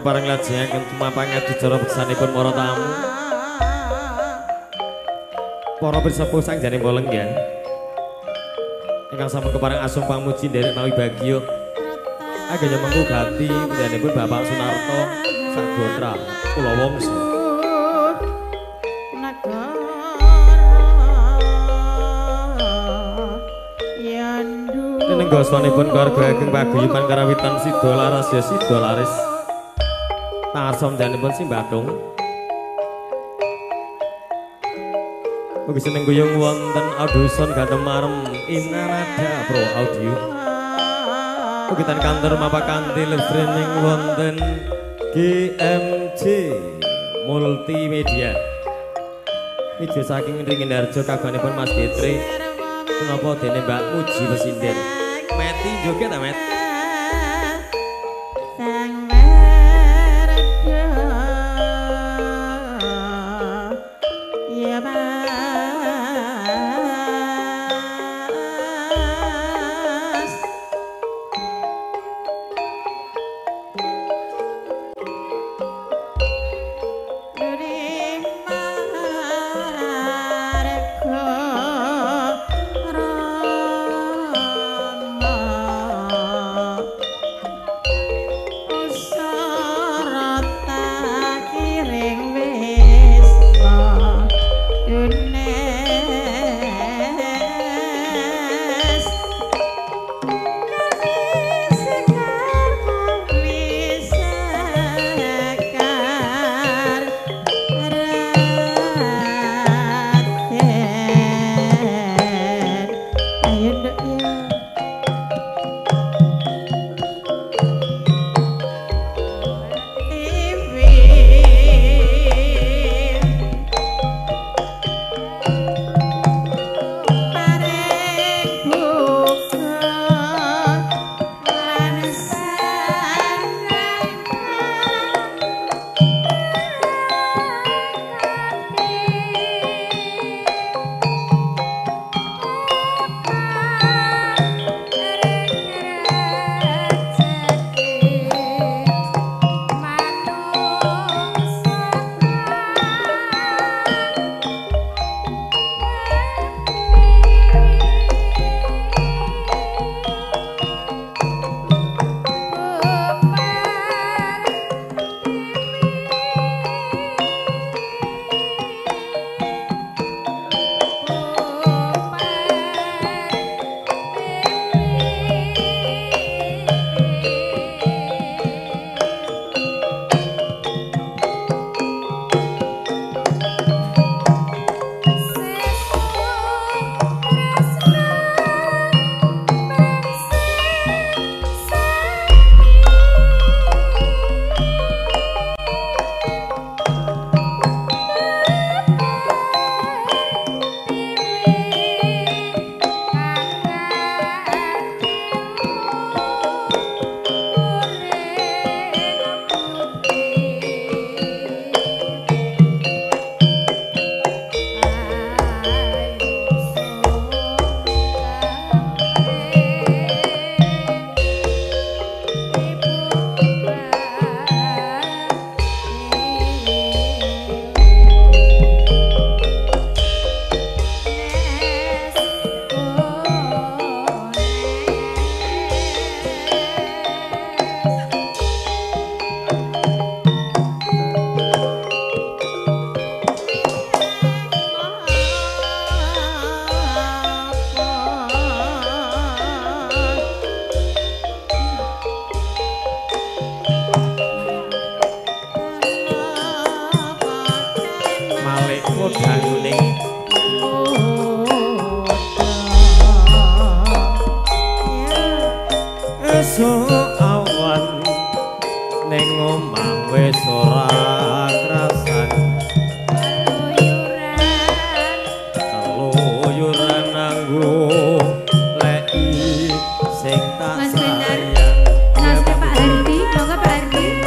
kepareng lajengaken tumapang adicara beksanipun para tamu. Para pirsa sang jane polenggan. Ingkang sampun kepareng asung pamuji nderek mawi bagya. Ageng mengku gati panjenenganipun Bapak Sunarto Sagotra kula wangsa. Neneng goswanipun keluarga ageng paguyuban karawitan Sida Laras ya Sida Laris. Pangarsa panjenenganipun Simbadong. Ugi seneng guyung wonten Auduson Gantemarem Inarada Pro Audio. Ugi ten kantor mapakanthi streaming wonten GMJ Multimedia. Video saking Ringindarjo kagunganipun Mas Getri. Menapa dene Mbak Muji Pesinden. Meti joget ta, Met?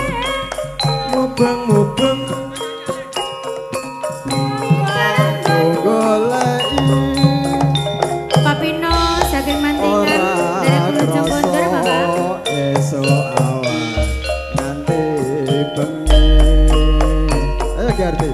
Mubeng Garti.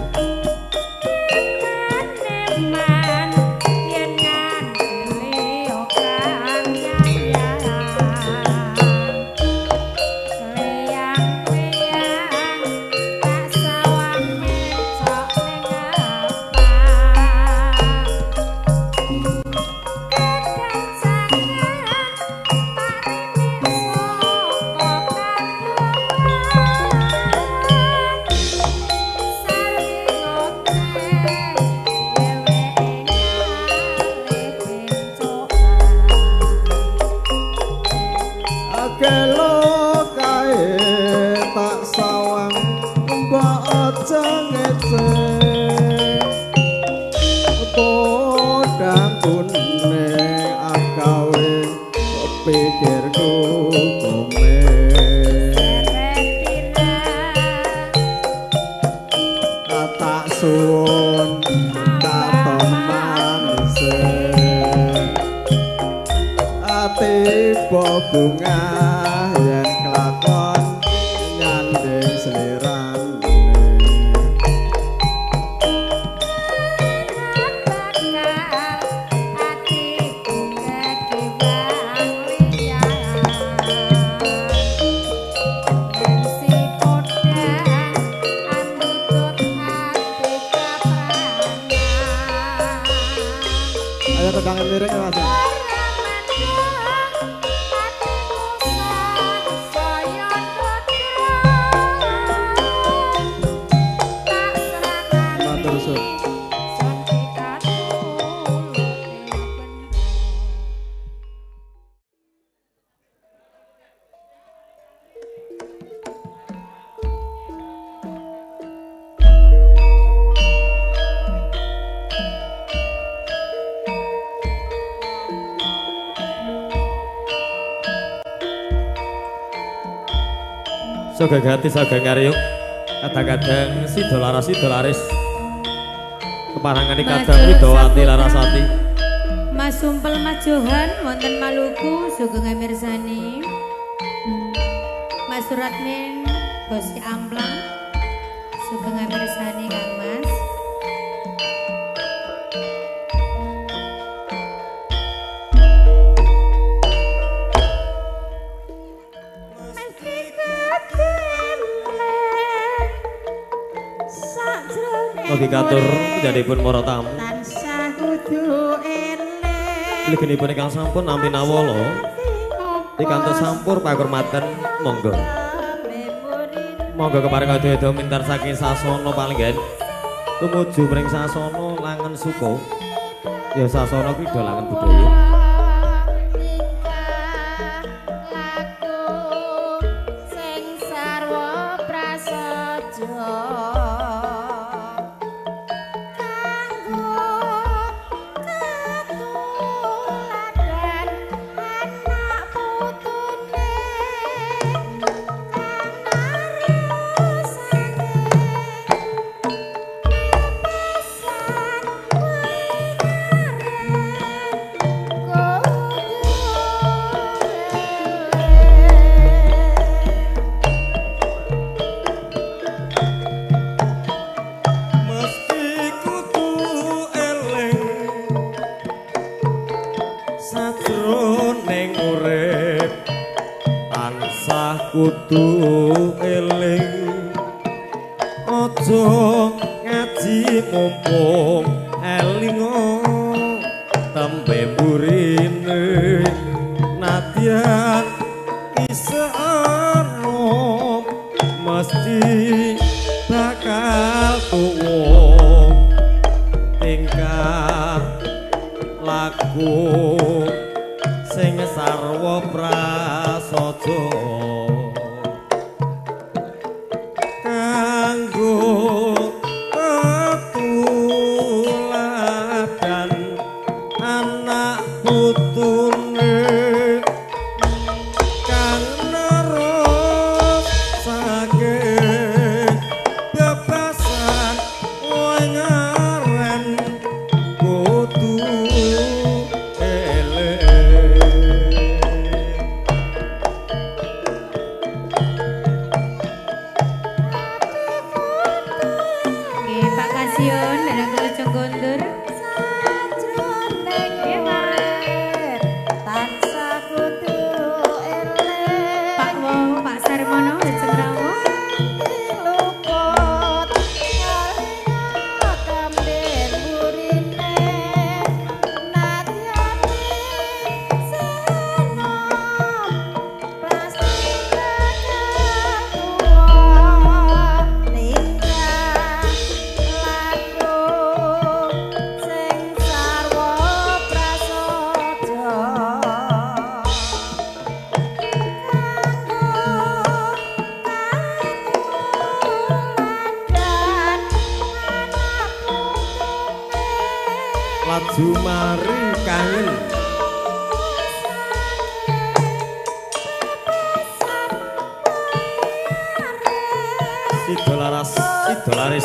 Bunga yang kelakon nyanding selirane hatiku kekiwang liyan dan si podang andutut hati kaprana ayo tegangan liriknya Mas. Soga gati soga ngaryuk kadang-kadang sidolaris keparangane kadang widawati larasati Mas Sumpel Mas Johan wonten Maluku sugeng mirsani Mas Suratmin Bos Amplang sugeng mirsani Kang Mas Oke katur jadipun para tamu. tansah kudu eling Ligenipun ingkang sampun nampi nawala. Pikantuk sampur pakurmatan monggo. Monggo kepareng ado-ado mintar saking sasana palenggan. Tumuju mring sasana langen suka. Ya sasana kuwi dolangan budaya. Kudu eling aja ngaji mumpung elingo tembe burine nadyan iseno mesti bakal tuwa tingkah laku sing sarwa prasaja Siun dan Keleco Gondur. Pak Wow, Pak Sarmono, dan Semrawo. Laju mari kangen Sidolaris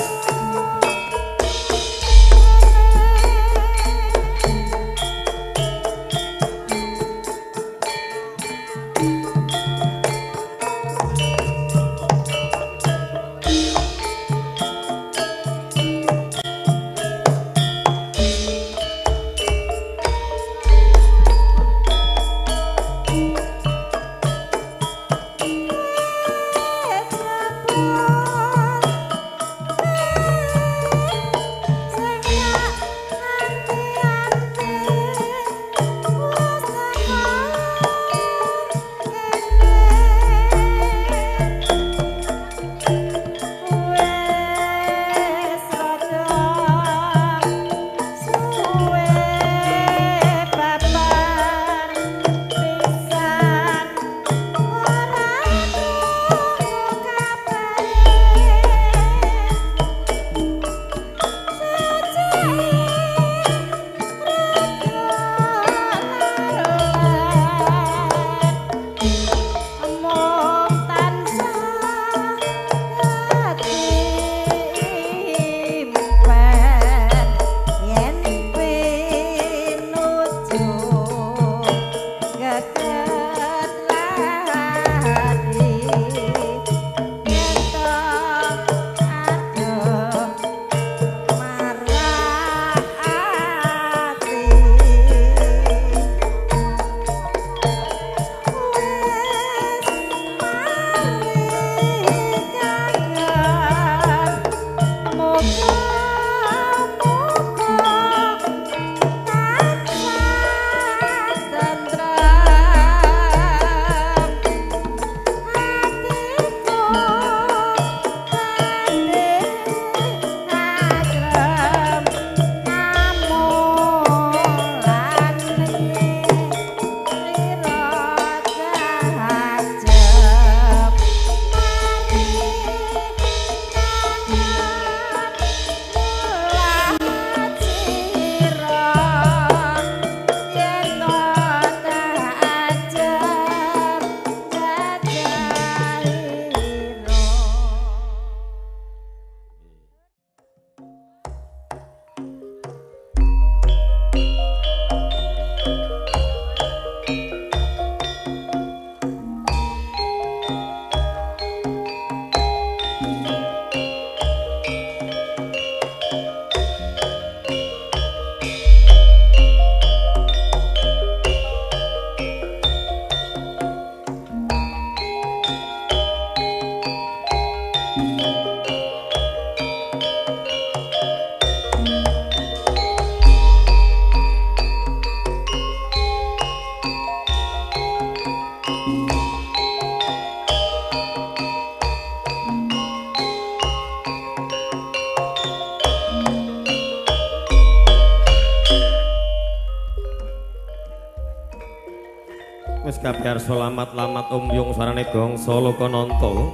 wis kabar selamat lamat umyung sarane gong solo kononto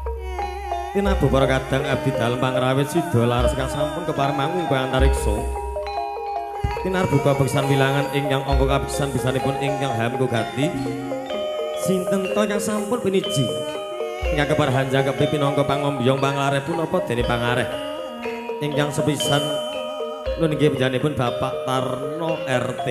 tinabu para kadang abdi dalem pangrawit Sidolaris kang sampun kepareng manggung kowe antariksa tinarbuka beksan wilangan ingkang angka kapisan bisanipun ingkang hamku gati sinten to kang sampun piniji ingkang keparhanjang kepi pinangka pangombyong pangareh punapa dene pangareh ingkang sepisan nun inggih panjenenganipun Bapak Tarno RT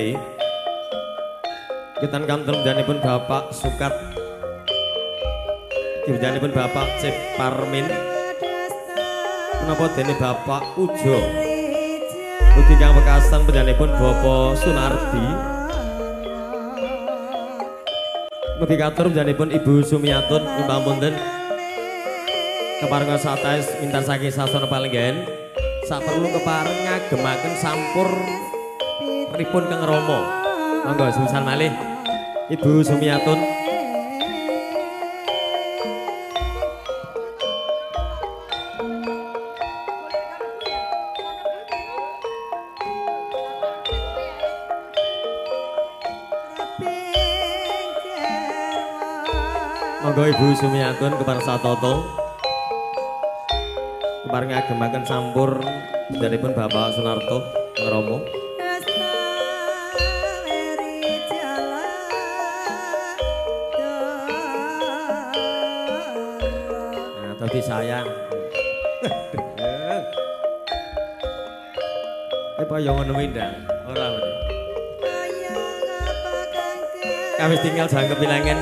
Kitan kanten panjenenganipun Bapak Sukat panjenenganipun Bapak Cip Parmin menapa dene Bapak Ujo ugi kang wekasan panjenenganipun Bapak Sunardi mugi katur panjenenganipun Ibu Sumiatun pamunten keparengan satais mintar saking sasana palenggan saperlu kepareng ngagemaken sampur pripun Kang Rama monggo sepisan malih Ibu Sumiatun. Monggo Ibu Sumiatun kepareng satoto kepareng ngagemaken sampur panjenenganipun Bapak Sunarto Kang Rama. Nah, tadi sayang. Apa yang ngono ndang? Ora lho. Kami tinggal jangan kepilangan.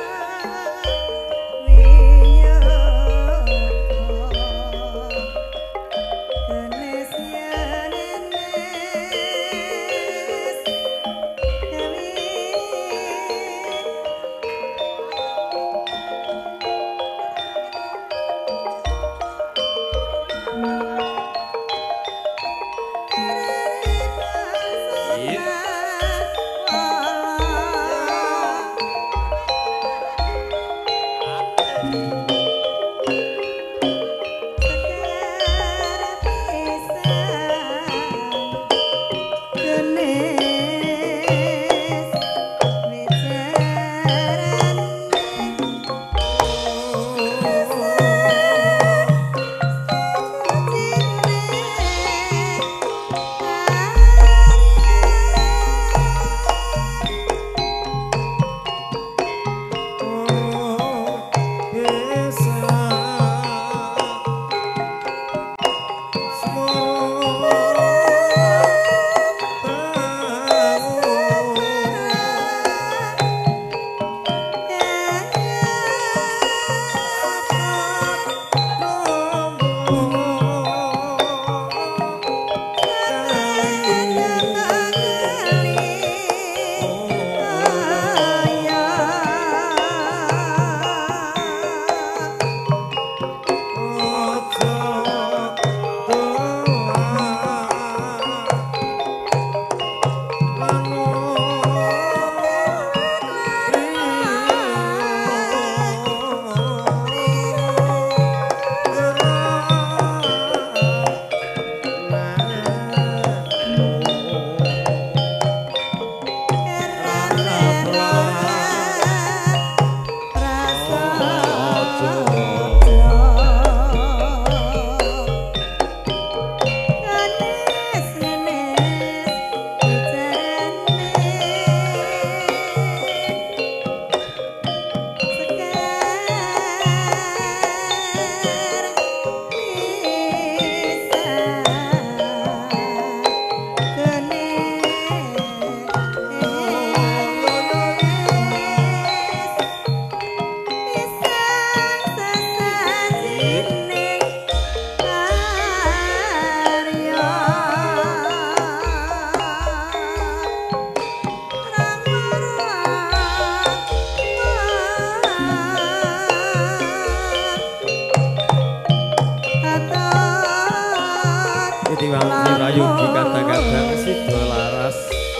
Rayogi kata-kata sido laras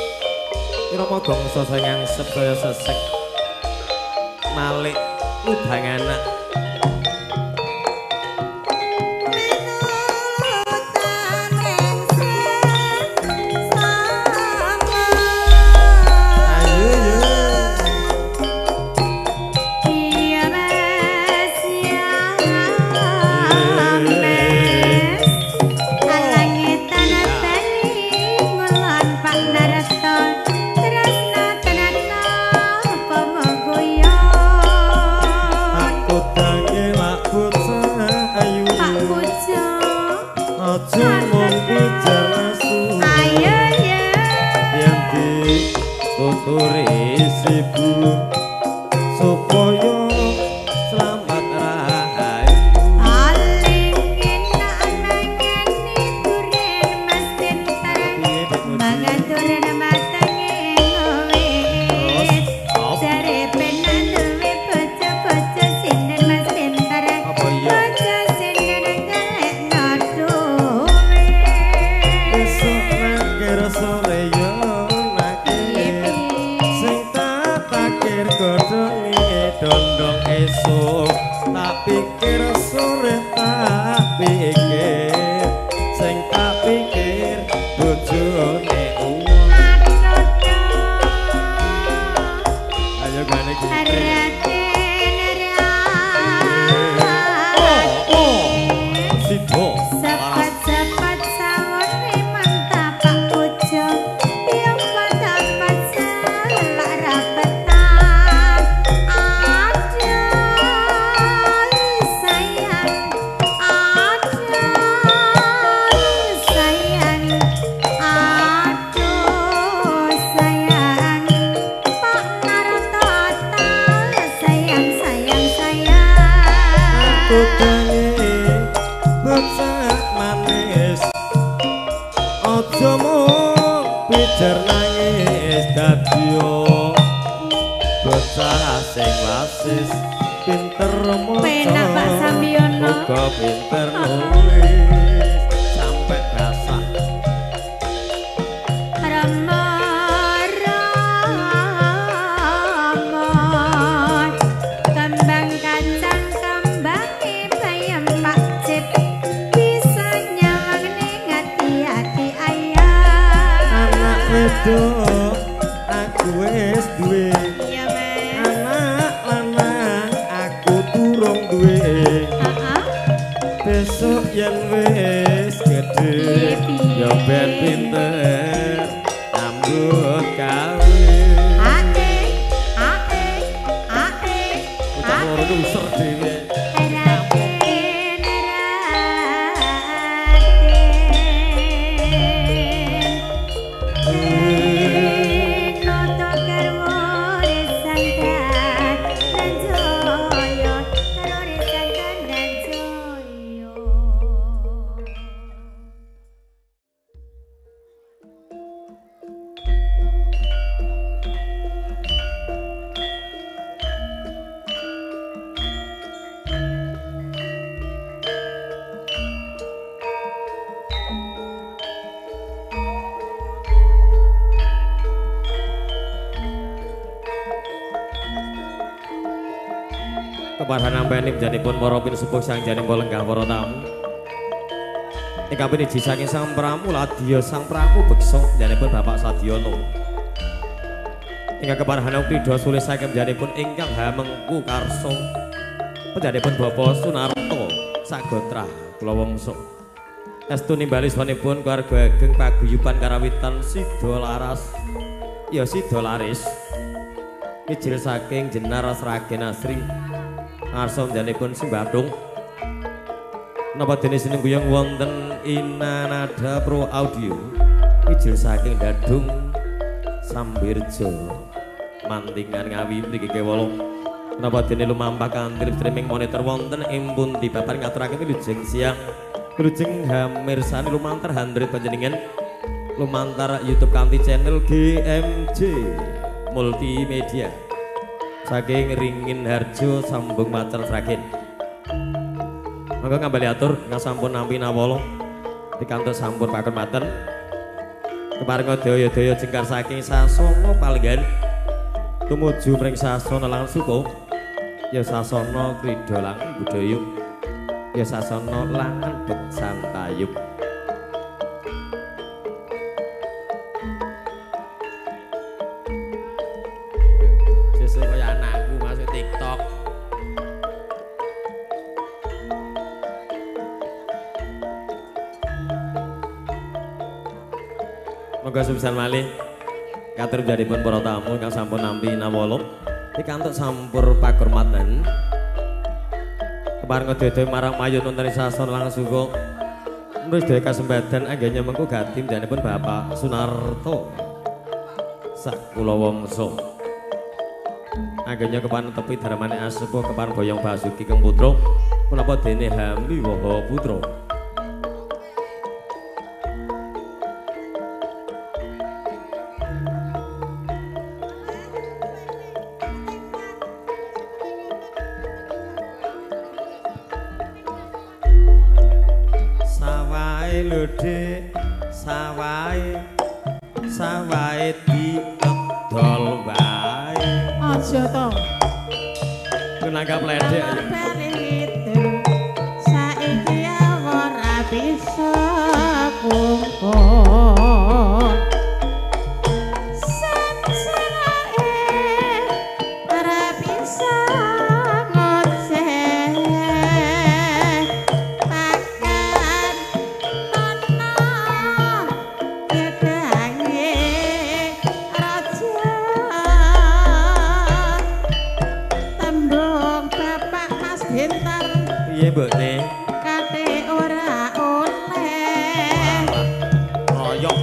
irama gongso sayang sebaya sesek malik udang anak supaya selamat rahayu aling enak pijer nangis dadya bocah sing wasis pinter maca Penak Pak Samyono. uga pinter nulis sampe basah Rama kembang kacang kembange bayam Pak Cip bisa nyawang ning ati-ati ayam anak wedok aku wis duwe iya Mas anak lanang aku durung duwe besok yen wis gedhe ya ben pinter nyambut gawe ucap loro ku user dhewe keparhan ampeni menjanipun para pinsepuh sang janipun lenggah para tamu. Ingkang piniji saking Sang Pramu Ladya Sang Pramu beksa janipun Bapak Sadyono. Ingkang keparhan pridha sulis saking janipun ingkang hamengku karso panjenenganipun Bapak Sunarto Sagotra kula wangsa. Estu nimbali swanipun keluarga ageng paguyuban karawitan Sida Laras ya Sida Laris. Ijil saking Jenar Sragen Asri ngarsa njanipun Simbadung napa dene sinengguyung wonten Inanada Pro Audio ijil saking Dadung Sambirjo Mantingan Ngawi mriki kewala napa dene lumampah kanthi streaming monitor wonten ing pundi babar ngaturaken wilujeng siang wilujeng hamirsani lumantar 100 panjenengan lumantar YouTube kanthi channel GMJ Multimedia saking Ringin Harjo sambung Macan Sragen. Monggo ngambali atur ingkang sampun nampi nawala pikantuk sampun pakurmaten. Keparenga daya-daya jengkar saking sasana palenggan tumuju mring sasana Langsuka ya sasana Krida Langan Budaya ya sasana Langan Beksantayub. Kaya anakku masuk TikTok. Moga sebesar malih katur janipun para tamu ingkang sampun nampi nawala pikantuk sampur pakurmatan. Keparenga daya marang mayun wonten sasana Langsuka. Terus daya kasembadan anggenya mengko gatim janipun Bapak Sunarto sakula wangsa. Anggenya kepan tepi daramane asepuh kepan boyong Basuki Keng Putra punapa dene Hambi Waha Putra. Sawahe lho Dik, sawahe diedol wae. Aja to. Tenaga pledek ayo. Saiki ora bisa kumpul. Senserae ora bisa ngoceh. Pakan ana gedange raja. Tembung Bapak Mas Bintar Piye mbokne? kate ora oleh Royok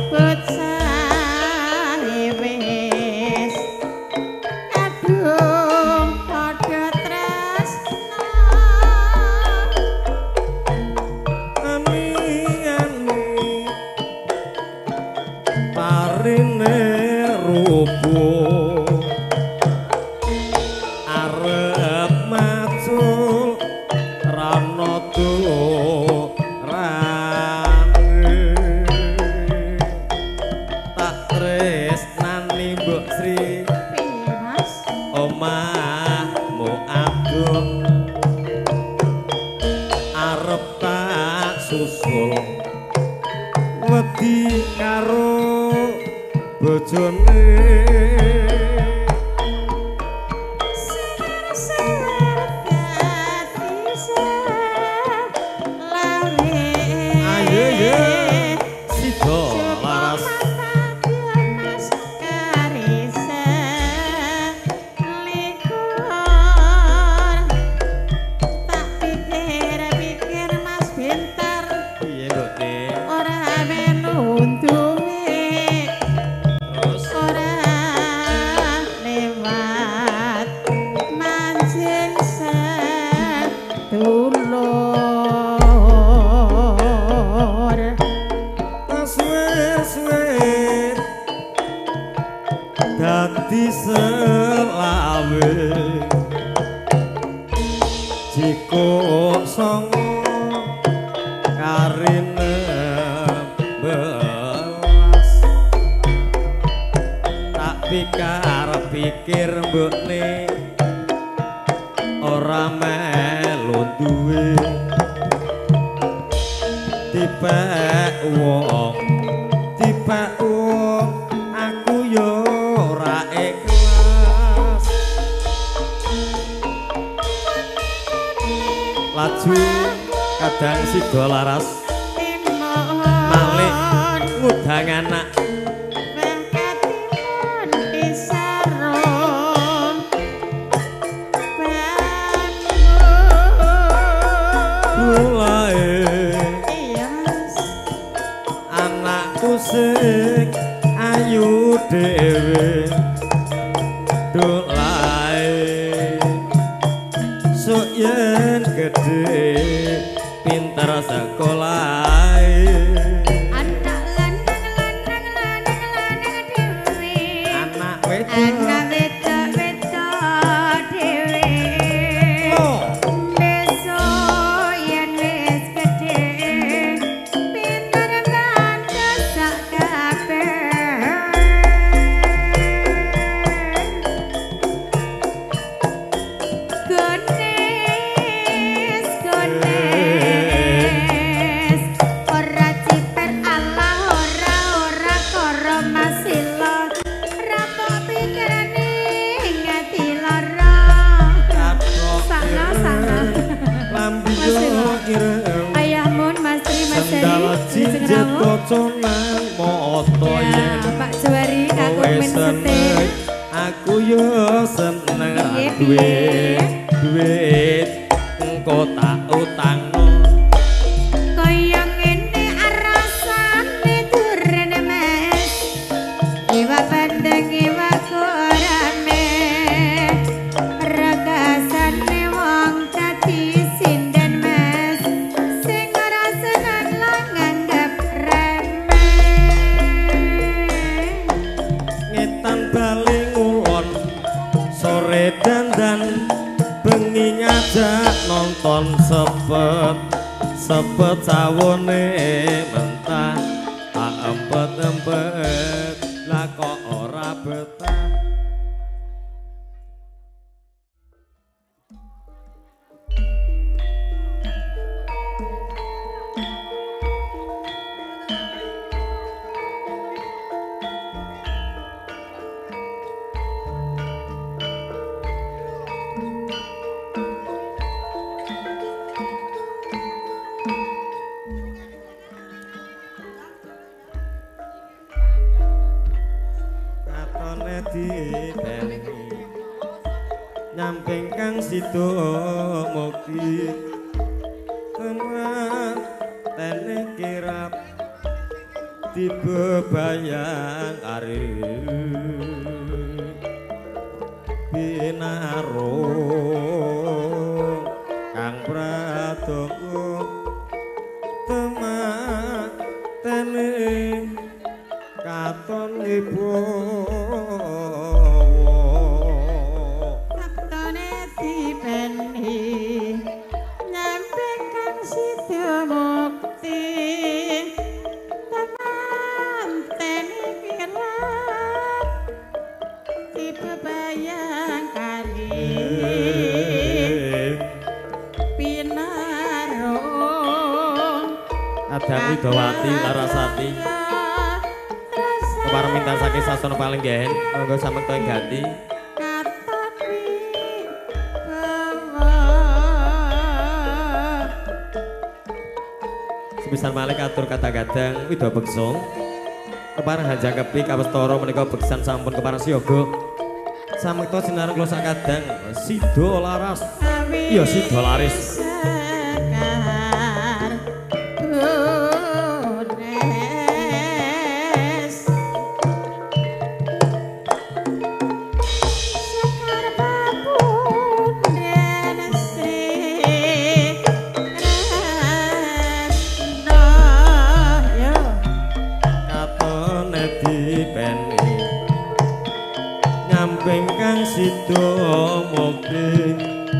bojone ayo ye sido laras dadi selawe jiko songo karine belas tak pikir mbokne ora melu duwe tipek wong aku yo ora ikhlas laju kadang sida laras malih ngudang anak anakku sing ayu dhewe dolae sok yen gedhe pinter sekolah anak lanang dhewe anak wedok dhewe besok yen wis gedhe pinter banget sak kabeh gones ora ciper Allah ora karo masila rapok pikirane ngati lara sana lambi yo ireng ayahmun Mas Tri Mas sendal jinjet koconan moto yen Pak Juwari kakung wis men seneng aku yo seneng duit engko tak utangno kaya ngene arasane durene Mas iwa bandeng iwa korame regasane wong dadi sinden Mas sing ora seneng lah nganggep remeh ngetan bali ngulon sore dandan bengi ngajak nonton sepet sawone mentah tak empet lah kok ora betah dipeni nyamping kang sido mugi teman tene kirap dibebayang ari binaro kang pratoko teman tene katon ibu Adang Widowati Larasati Parmintan saking sasana Palenggen monggo samekta ing gati. Sepisan malih katur kadang-kadang Wida Beksa kepareng Hanjang Kepi kawestara menika beksan sampun kepareng siyaga. Samekta sinareng kula sakadang Sida Laras. Iya Sida Laris. Sida mukti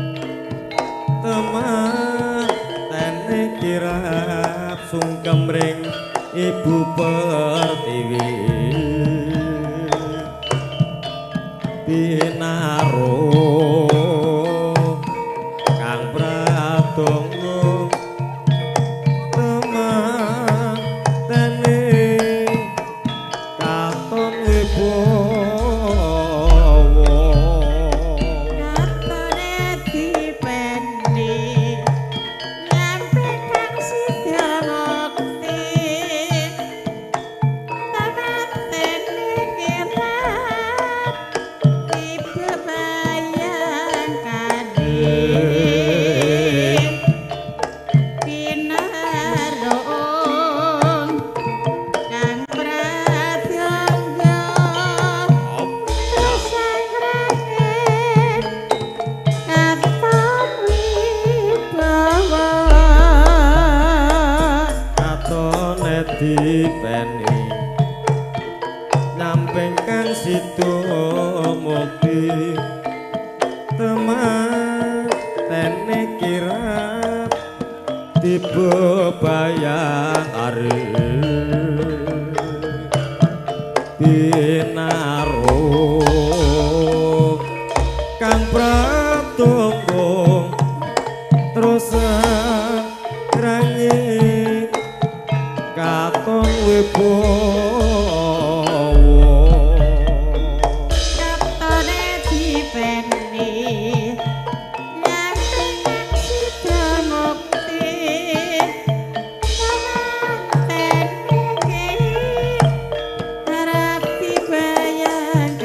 teman tene kirap sungkem ring Ibu Pertiwi pinaro Kang Pratunggo teman tene katon ibu dipeni nyamping kang Sida mukti teman tene kirap dibebayang arep pinaro Kang Pratunggo terus ranging katon wibowo katone dipeni nyamping Sida mukti teman tene harap dibayang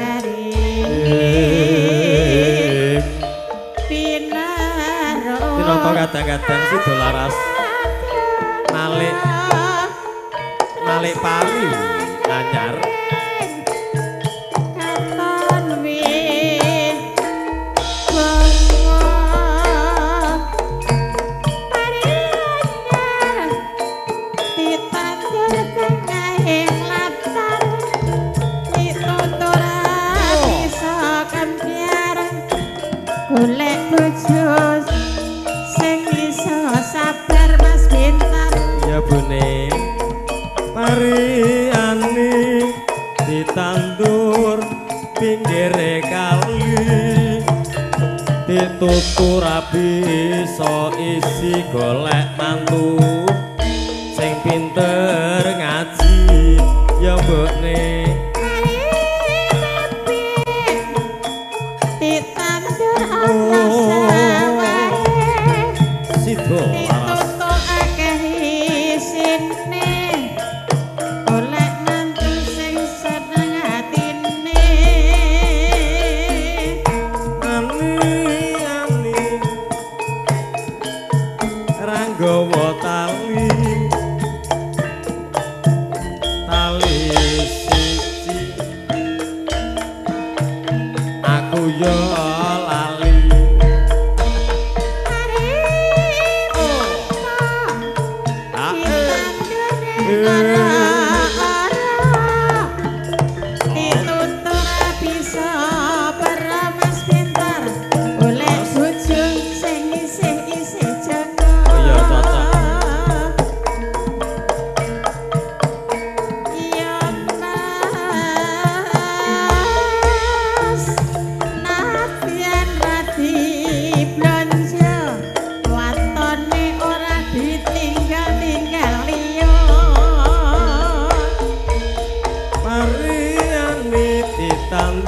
kari pinaro Tinata kadang-kadang Sida Laras Malik Pari anyar katon win bawa pari anyar ditandur tengahing latar ditutur bisa kampiar golek bojo sing bisa sabar Mas Bintang ya bune Pariani ditandur pinggir kali ditutur bisa isi golek mantu sing pinter ngaji ya mbokne ditandur Allah sawae Sida Laras ditutuk akeh isine golek mantu sing seneng atine ani ranggawa tali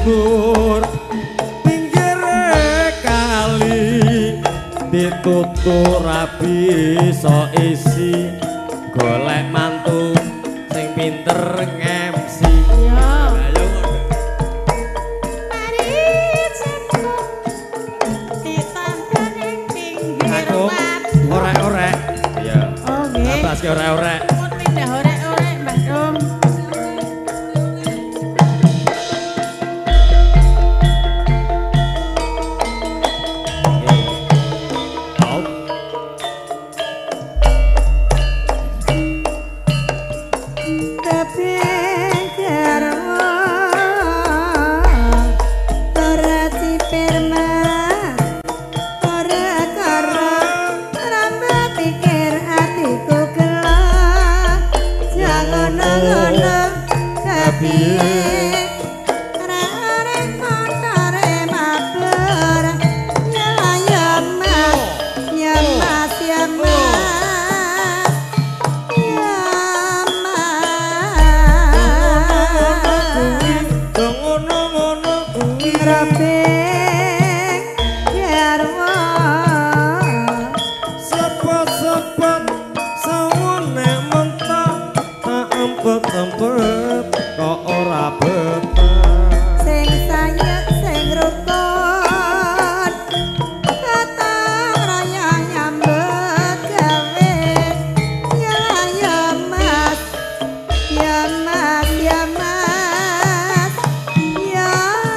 ditandur pinggir kali ditutur rabi so isi golek mantu sing pinter ngemsi. Ayo mari cepet ditandur ing pinggir aku watu. orek-orek iya Oh nggih. atas ke orek-orek Pun pindah orek-orek Mbah Dom. Au. Teping garwa ora cipirma ora karo ramba pikir atiku gelo jangan ngono kepiye arek kontore mabur ya mas ya mas ya mas ngono-ngono kuwi Raping garwa sepet-sepet sawune mentok tak empet-empet kok ora betah. sing sayek sing rukun datang raya nyambut gawe ya mas ya mas ya mas ya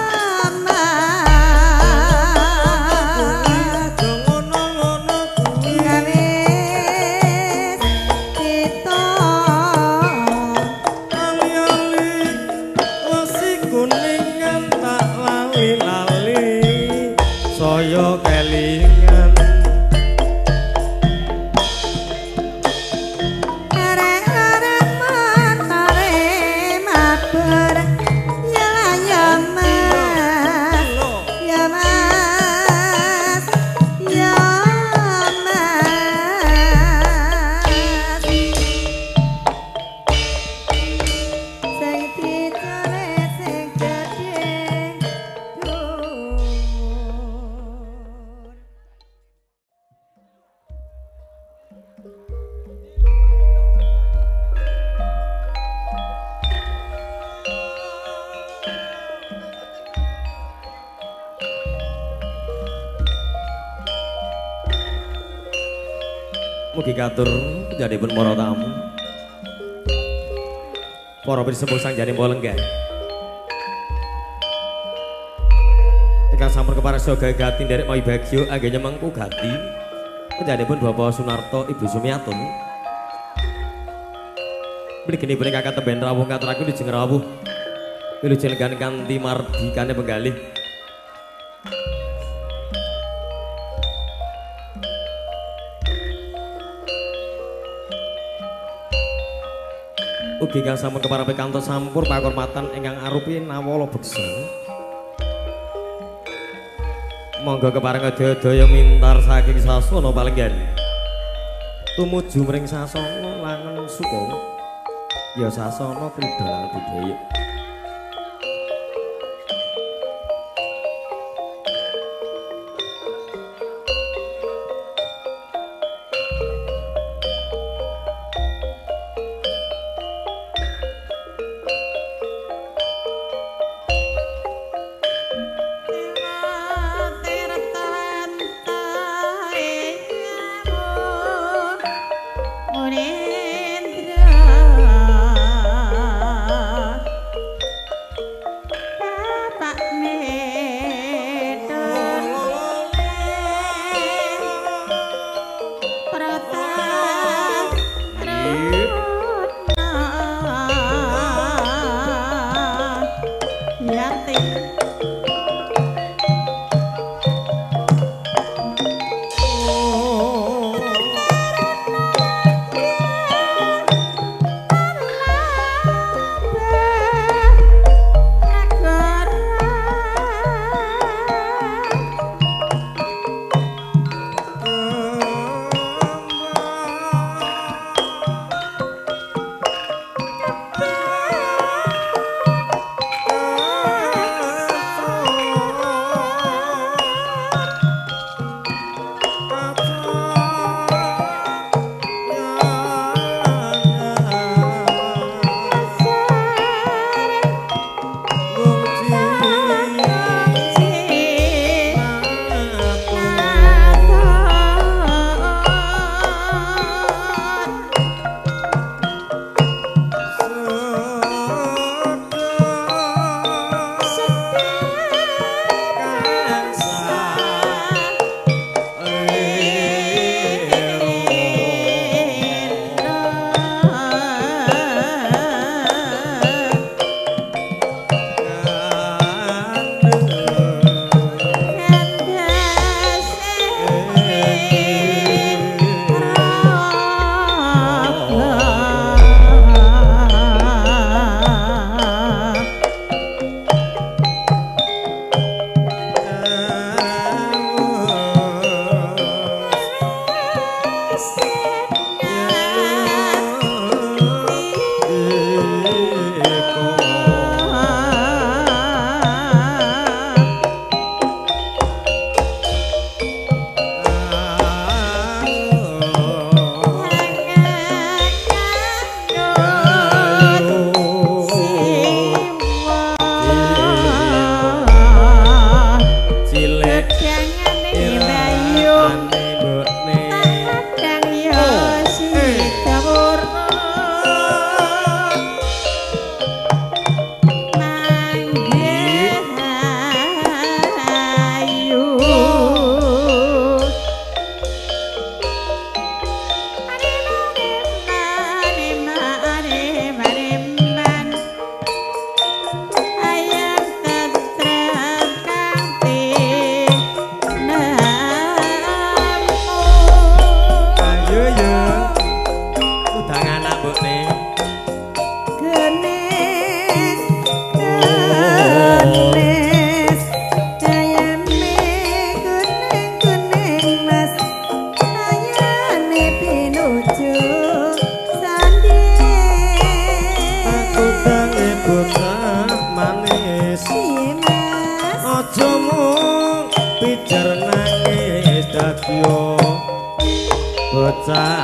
mas Ngono-ngono kuwi gawe kita ali-ali wesi kuningan tak lali-lali saya kelingan arek-arek matare mabur ya mas ya mas ya mas sing dicare sing gedhe dhuwur. Mugi katur panjenenganipun para tamu. Para pisepuh sangjanipun lenggah. Ingkang sampun keparsa gagati nderek Mawi Bagyo anggene mengku gati. Panjenenganipun Bapak Sunarto Ibu Sumiatun. Mliginipun ingkang katemben rawuh katuraken dijeng rawuh. Wilujeng kanthi mardikane penggalih. Ugi kang sampun kepareng pikantos sampur pakurmatan ingkang arupi nawala beksa. Monggo kepareng daya mintar saking sasana palenggan. Tumuju mring sasana langen suka. Ya sasana kridalang budaya.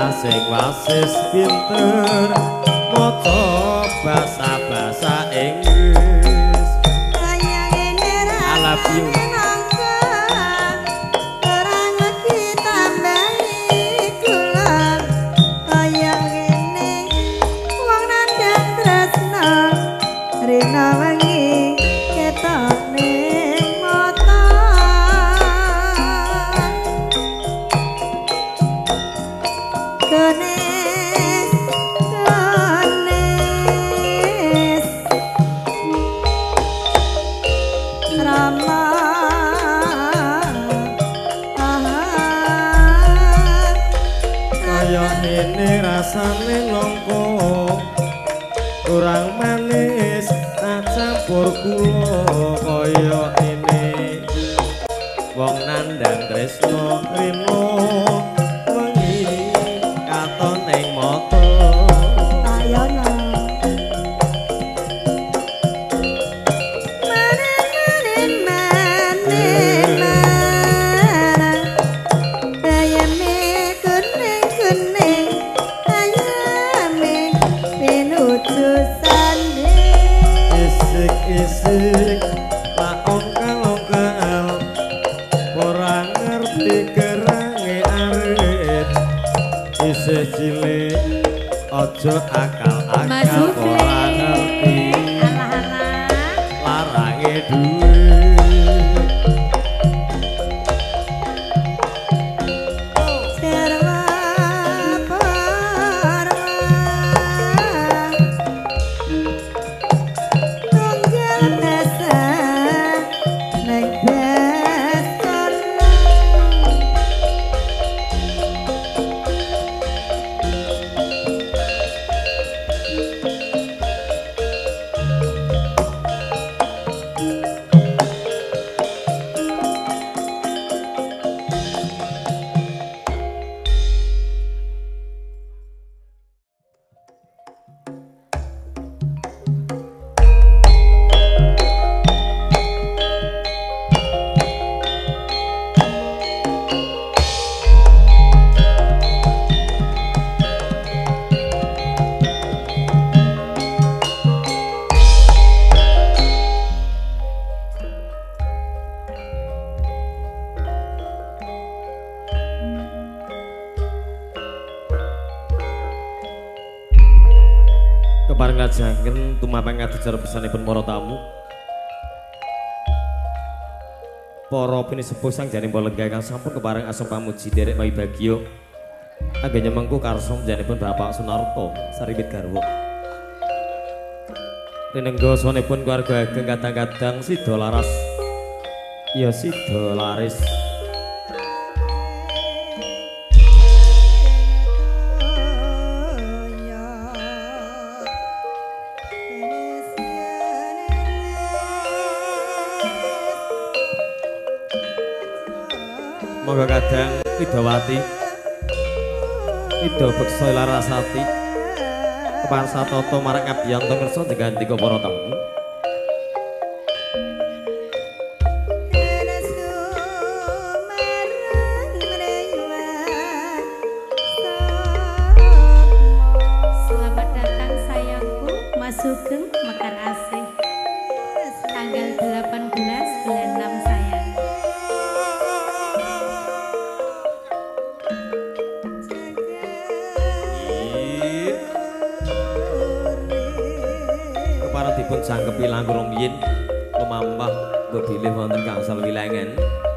sing wasis pinter maca basa-basa Inggris. I love you. Rasane nongko kurang manis tak campur gula kaya ini wong nandang tresno rino wengi katon ning mata ayono isik laon kalongkal ora ngerti gerange arit isih cilik aja akal-akal ora ngerti larange duwe kepareng lajengaken tumapeng adicara pesanipun para tamu. Para pinisepuh sang janing lenggah kang sampun kepareng asem pamuji derek Mawi Bagio. Ageng nyemengku karsa njenenganipun Bapak Sunarto Sariwit garwa. Rinengga sanesipun keluarga ageng kadang-kadang sida laras. Ya sida laris. Moga kadang Widawati Ida beksa Larasati keparsa tata marang Abyanto ngersa digandika para tamu. Selamat datang sayangku, Mas Sugeng Mekar Asih. Tanggal 18 bulan 6 sayang. Dipun sangkepi langkung rumiyin lumampah bebilih wonten gangsal wilangan.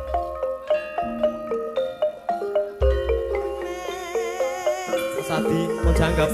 Sadi pun jangkep.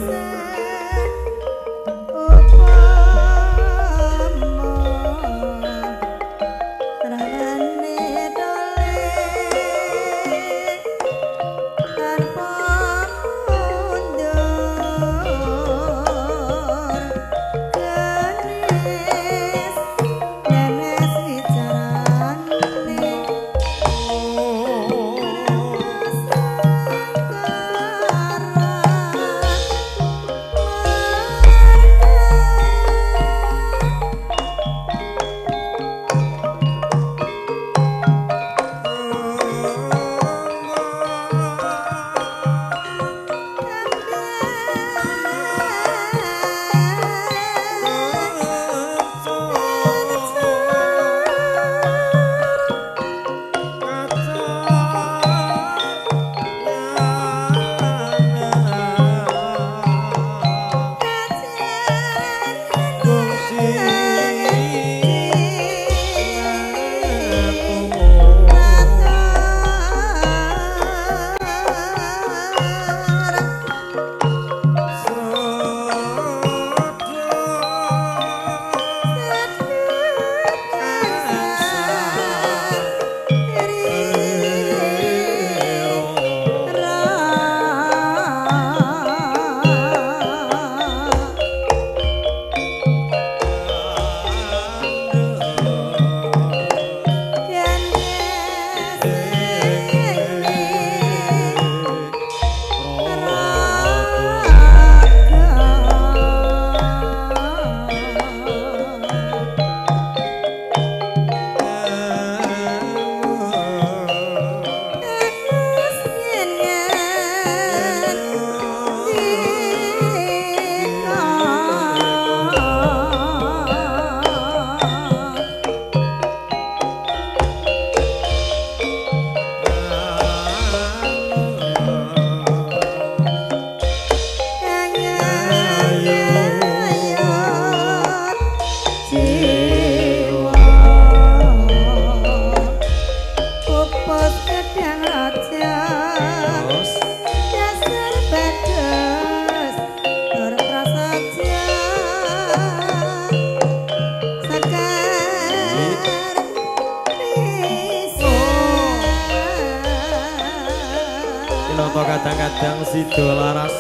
kadang-kadang sido laras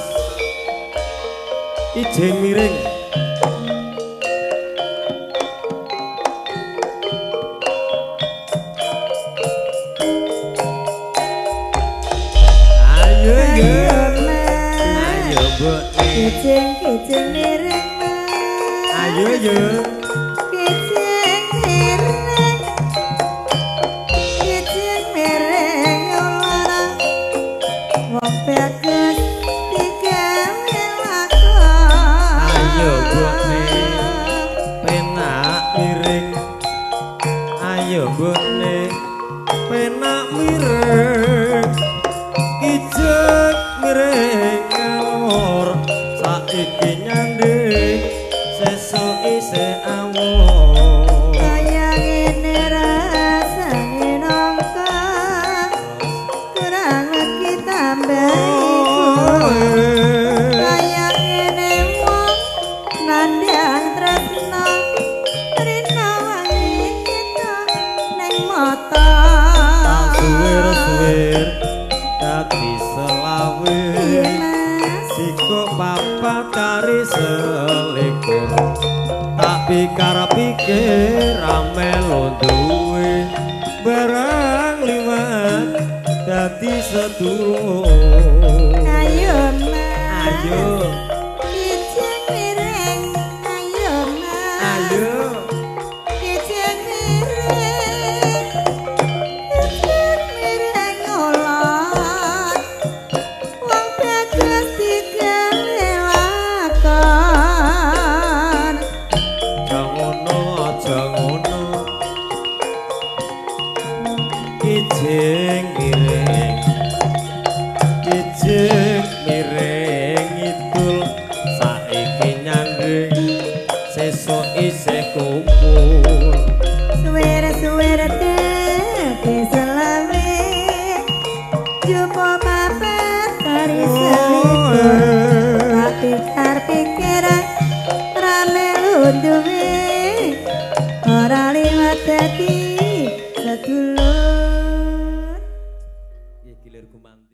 ijeng miring ayo mbok Kicing miring ayo yo Kicing miring ora wong bagus digawe lakon ayo mbok penak miring ayo mbok penak miring ijeng miring ngalor saiki nyanding sesuk isih awon kaya ngene rasane nangka kurang lagi tambah kaya ngene wong nandang tresno rina wangi kita neng mata suwir-suwir dadi selawe sikok papat kari selikur tak pikir ramelo duwe barang liwat dadi sedulur ayo mas ayo kicing miring ayo mas ayo kicing miring ngolot wong bagus digawe lakon aja ngono ijeng miring idul saiki nyanding sesuk isih kumpul suwere-suwere dadi selawe jupo papat kari selikur tapi pikir rame lu duwe